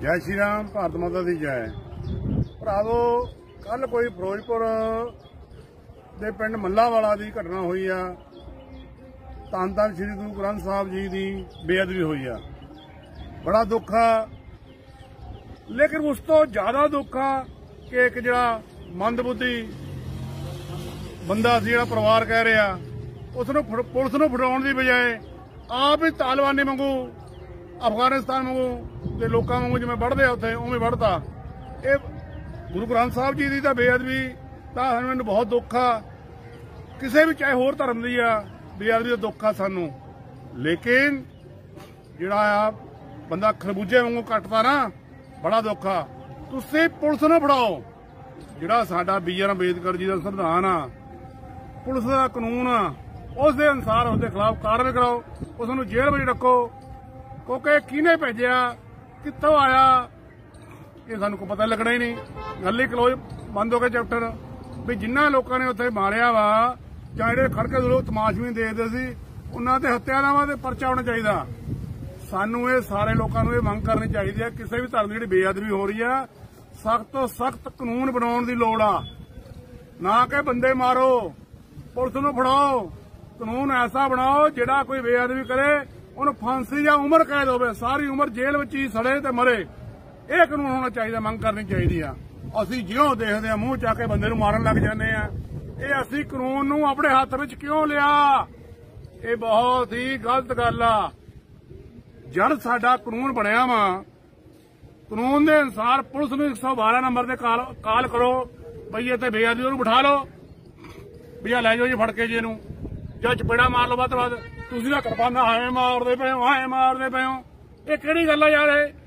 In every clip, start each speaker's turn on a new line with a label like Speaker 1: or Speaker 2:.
Speaker 1: जय श्री राम, भारत माता दी जय। भरावो, कल कोई फिरोजपुर दे पिंड मल्लावाला दी घटना हुई आ। धन धन श्री गुरु ग्रंथ साहब जी दी बेअदबी हुई आ। बड़ा दुख आ, लेकिन उस तो ज्यादा दुख आ कि एक जिहड़ा मंदबुद्धि बंदा सी, जिहड़ा परिवार कह रहा, उसनूं पुलिस नूं फड़ाउण दी बजाय आप ही तालिबानी वांगू अफगानिस्तान वांगू ते लोकां वांगू जिवें वढ़दे उत्थे उवें वढ़ता। ये गुरु ग्रंथ साहब जी की तो बेअदबी तां मैनूं बहुत दुख आ। किसी भी चाहे होर धर्म की आ बेअदबी का दुख आ सानूं, लेकिन जिहड़ा आ बंदा खरबूजे वांगू कटदा ना, बड़ा दुख आ। तुसीं पुलिस नूं फड़ाओ, जिहड़ा साडा बी.आर. अंबेडकर जी का संविधान आ, पुलिस का कानून आ, उस दे अनुसार उसके खिलाफ कार्रवाई कराओ, उसनूं जेल में रखो। क्योंकि किहने भेजिया, कित्थों आया, ये सानूं कोई पता लगना ही नहीं। गल ही क्लोज बंद हो गए चैप्टर भी जिन्हां लोकां ने उत्थे मारिया वा जां जिहड़े खड़ के लोग तमाशबीन देखदे सी उन्हां ते हत्यारावां ते परचा होना चाहिए। सानूं ये सारे लोकां नूं ये मंग करनी चाहिए, किसी भी धर्म की जिहड़ी बेअदबी हो रही है सख्त तो सख्त कानून बनाउण दी लोड़ आ। ना कि बंदे मारो, पुलिस नूं फड़ाओ, कानून ऐसा बनाओ जिहड़ा कोई बेअदबी करे उन्हें फांसी या उम्र कैद हो, सारी उम्र जेल में ही सड़े ते मरे। यह कानून होना चाहिए, मंग करनी चाहिए। असीं जिउं देखदे आ मूंह चा के बंदे नूं मारन लग जाने आ। ये असीं कानून नूं अपने हत्थ विच क्यों लिया? ये बहुत ही गलत गल आ। जद साडा कानून बनिया वा, कानून के अनुसार पुलिस नूं 112 नंबर से काल करो, बई इत्थे बेअदबी नूं बिठा लो, भी लै जाओ जी फड़ के जी नूं, जां चपेड़ा मार लो। वध वध तुसीं तां किरपानां ऐ मारदे पे हो, ऐ मारदे पे हो। ये किहड़ी गल आ यार?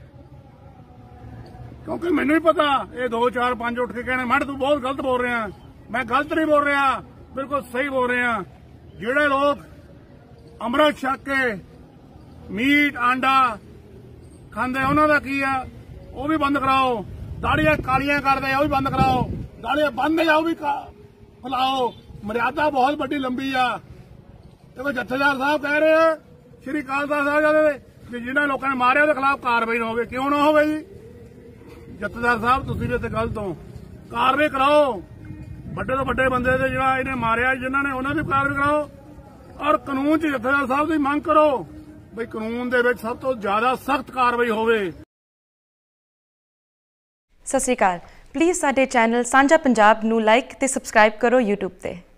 Speaker 1: क्योंकि मैनूं भी पता ये 2 4 5 उठ के कहने मैं तू बहुत गलत बोल रहा। मैं गलत नहीं बोल रहा, बिल्कुल सही बोल रहा। जिहड़े लोग अमृत छक के मीट आंडा खांदे उन्हां दा की आ, वो भी बंद कराओ। दाड़ियां कालियां करदे आ, वो भी बंद कराओ। दाड़ियां बंद आ, वो भी फैलाओ। मर्यादा बहुत बड़ी लंबी आ। देखो जत्थेदार साहब कह रहे हैं श्री अकाल तख्त साहब कि जिन्होंने लोगों ने मारे उसके खिलाफ कार्रवाई ना हो। क्यों ना हो जी? जत्थेदार साहब तुसीं भी इत्थे गलत हो, कार्रवाई कराओ। बड़े तो बड़े बंदे से जिहड़ा इन्हें मारिया जिन्होंने उन्होंने भी कार्रवाई कराओ। और कानून च जत्थेदार साहब की मंग करो बई कानून दे विच सब तो ज्यादा सख्त कार्रवाई होवे।
Speaker 2: सत श्री अकाल। प्लीज़ साडे चैनल सांझा पंजाब नू लाइक ते सबसक्राइब करो यूट्यूब ते।